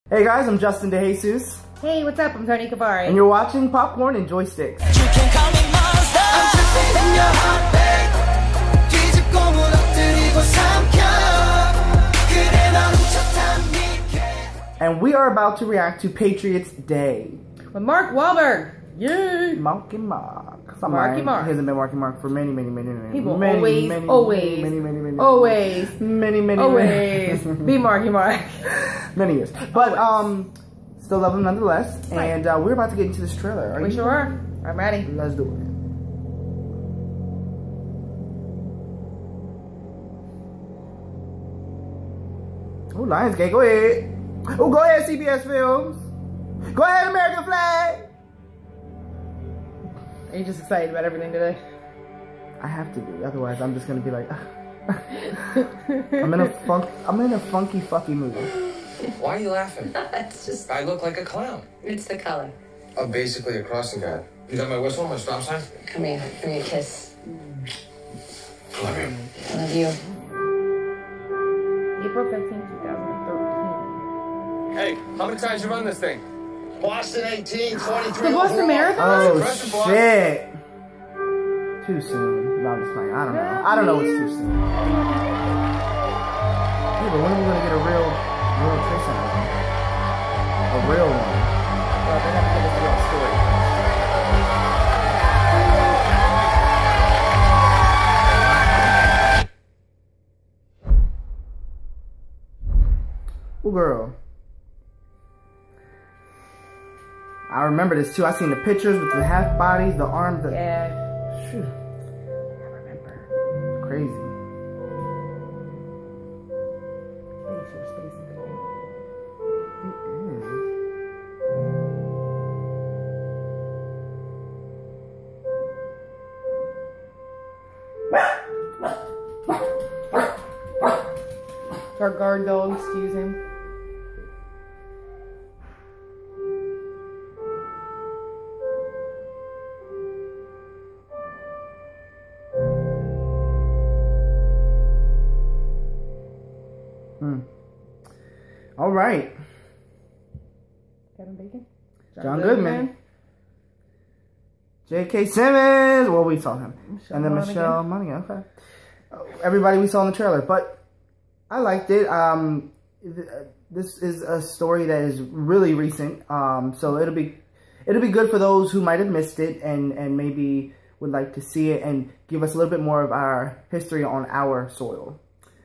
Hey guys, I'm Justin DeJesus. Hey, what's up? I'm Tony Kavari. And you're watching Popcorn and Joysticks. And we are about to react to Patriots Day. With Mark Wahlberg. Yay! Marky Mark. Marky Mark. He hasn't been Marky Mark for many People always be Marky Mark. Many years. But still love him nonetheless. Right. And we're about to get into this trailer. We sure are. I'm ready. Let's do it. Oh, Lionsgate, go ahead. Oh, go ahead, CBS Films. Go ahead, American Flag. Are you just excited about everything today? I have to be, otherwise I'm just gonna be like, I'm in a funky mood. Why are you laughing? It's just... I look like a clown. It's the color. I'm basically a crossing guard. You got my whistle, my stop sign? Come here. Give me a kiss. I love you. I love you. April 15, 2013. Hey, how many times you run this thing? Boston 18, 43. The Boston Marathon? Oh, shit. Too soon. No, I'm just playing. I don't know. I don't know what's too soon. Yeah, but when are we going to get a real trace on it? A real one. Well, they're going to give us a real story. Oh, girl. I remember this too. I seen the pictures with the half bodies, the arms, the... Yeah. Shoot. I remember. Crazy. Our guard dog, excuse him. All right. Kevin Bacon? John Goodman. J.K. Simmons. Well, we saw him. And then Michelle Monaghan. Okay. Everybody we saw in the trailer. But I liked it. This is a story that is really recent. So it'll be good for those who might have missed it and maybe would like to see it and give us a little bit more of our history on our soil.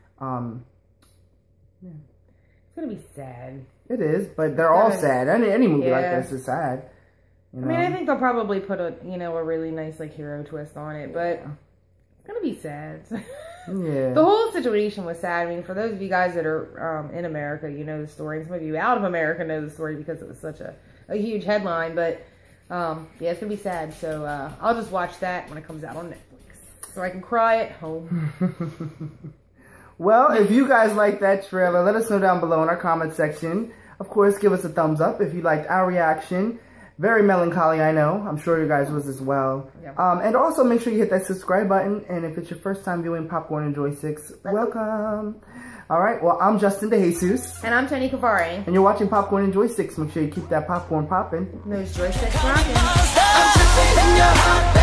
Yeah. It's gonna be sad. It is, but they're all sad. Any movie like this is sad. You know? I mean, I think they'll probably put a really nice like hero twist on it, but it's gonna be sad. Yeah. The whole situation was sad. I mean, for those of you guys that are in America, you know the story. And some of you out of America know the story because it was such a huge headline. But yeah, it's gonna be sad. So I'll just watch that when it comes out on Netflix, so I can cry at home. Well, if you guys like that trailer, let us know down below in our comment section. Of course, give us a thumbs up if you liked our reaction. Very melancholy, I know. I'm sure you guys was as well. Yeah. And also make sure you hit that subscribe button. And if it's your first time viewing Popcorn and Joysticks, welcome. All right. Well, I'm Justin DeJesus. And I'm Tony Kavari. And you're watching Popcorn and Joysticks. Make sure you keep that popcorn popping. Those joysticks rocking.